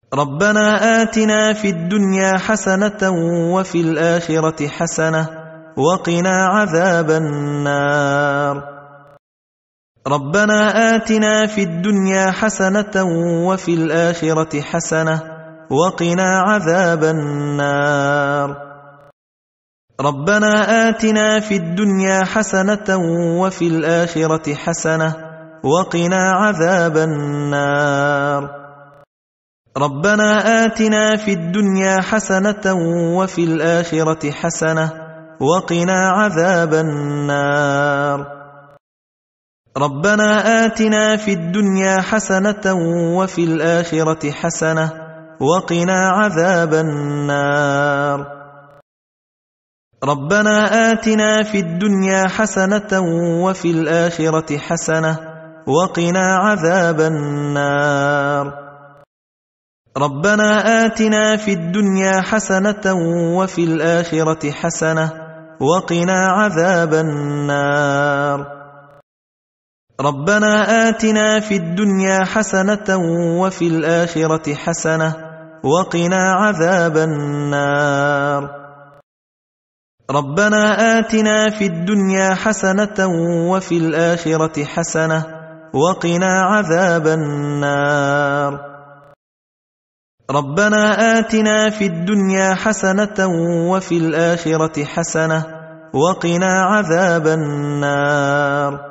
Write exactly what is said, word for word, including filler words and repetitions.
ربنا آتنا في الدنيا حسنة وفي الآخرة حسنة وقنا عذاب النار. ربنا آتنا في الدنيا حسنة وفي الآخرة حسنة وقنا عذاب النار. ربنا آتنا في الدنيا حسنة وفي الآخرة حسنة وقنا عذاب النار. ربنا آتنا في الدنيا حسنة وفي الآخرة حسنة وقنا عذاب النار. ربنا آتنا في الدنيا حسنة وفي الآخرة حسنة وقنا عذاب النار. ربنا آتنا في الدنيا حسنة وفي الآخرة حسنة وقنا عذاب النار. ربنا آتنا في الدنيا حسنة وفي الآخرة حسنة وقنا عذاب النار. ربنا آتنا في الدنيا حسنة وفي الآخرة حسنة وقنا عذاب النار. ربنا آتنا في الدنيا حسنة وفي الآخرة حسنة وقنا عذاب النار. ربنا آتنا في الدنيا حسنة وفي الآخرة حسنة وقنا عذاب النار.